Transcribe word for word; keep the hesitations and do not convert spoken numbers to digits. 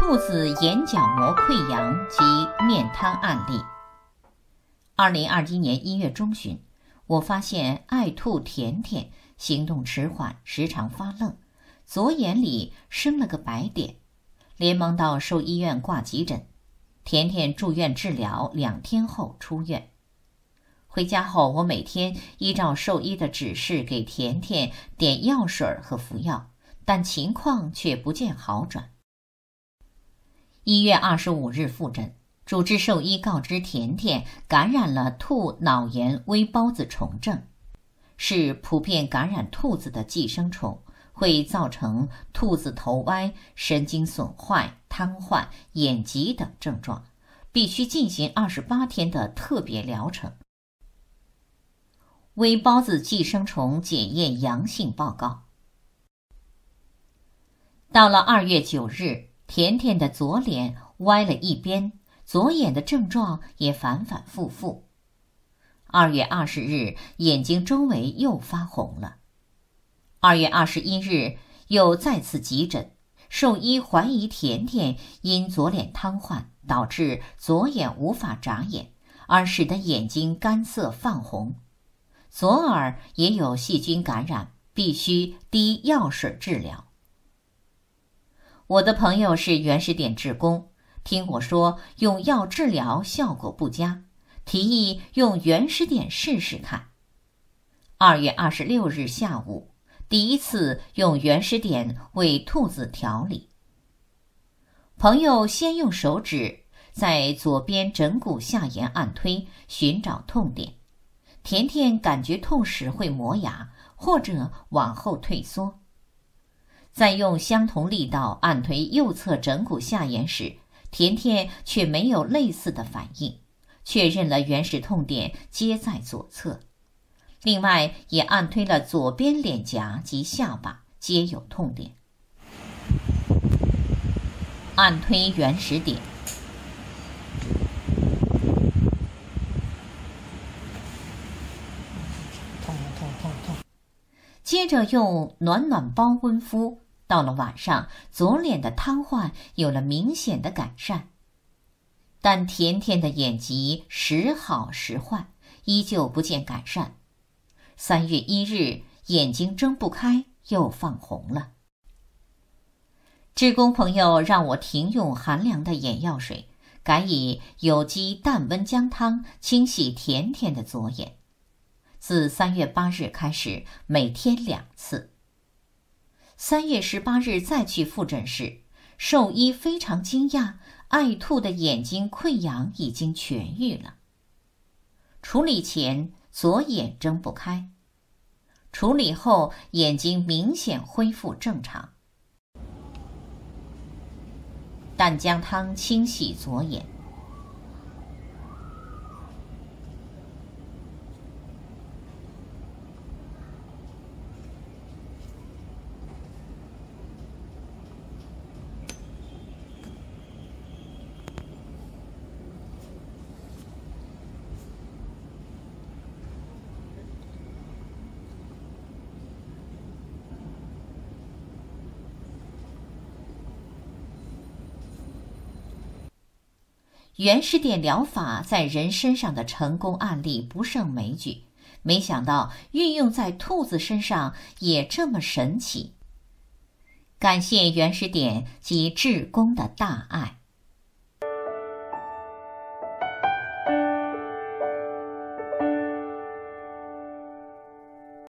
兔子眼角膜溃疡及面瘫案例。二零二一年一月中旬，我发现爱兔甜甜行动迟缓，时常发愣，左眼里生了个白点，连忙到兽医院挂急诊。甜甜住院治疗两天后出院。回家后，我每天依照兽医的指示给甜甜点药水和服药，但情况却不见好转。一月二十五日复诊，主治兽医告知甜甜感染了兔脑炎微孢子虫症，是普遍感染兔子的寄生虫，会造成兔子头歪、神经损坏、瘫痪、眼疾等症状，必须进行二十八天的特别疗程。微孢子寄生虫检验阳性报告。到了二月九日，甜甜的左脸歪了一边，左眼的症状也反反复复。二月二十日，眼睛周围又发红了。二月二十一日，又再次急诊，兽医怀疑甜甜因左脸瘫痪导致左眼无法眨眼，而使得眼睛干涩泛红。左耳也有细菌感染，必须滴药水治疗。我的朋友是原始点志工，听我说用药治疗效果不佳，提议用原始点试试看。二月二十六日下午，第一次用原始点为兔子调理。朋友先用手指在左边枕骨下沿按推，寻找痛点。甜甜感觉痛时会磨牙，或者往后退缩。在用相同力道按推右侧枕骨下沿时，甜甜却没有类似的反应，确认了原始痛点皆在左侧。另外也按推了左边脸颊及下巴，皆有痛点。按推原始点。痛痛痛痛。接着用暖暖包温敷，到了晚上，左脸的瘫痪有了明显的改善。但甜甜的眼疾时好时坏，依旧不见改善。三月一日，眼睛睁不开，又放红了。志工朋友让我停用寒凉的眼药水，改以有机淡温姜汤清洗甜甜的左眼。自三月八日开始，每天两次。三月十八日再去复诊时，兽医非常惊讶，爱兔的眼睛溃疡已经痊愈了。处理前左眼睁不开，处理后眼睛明显恢复正常。淡姜汤清洗左眼。原始点疗法在人身上的成功案例不胜枚举，没想到运用在兔子身上也这么神奇。感谢原始点及志工的大爱。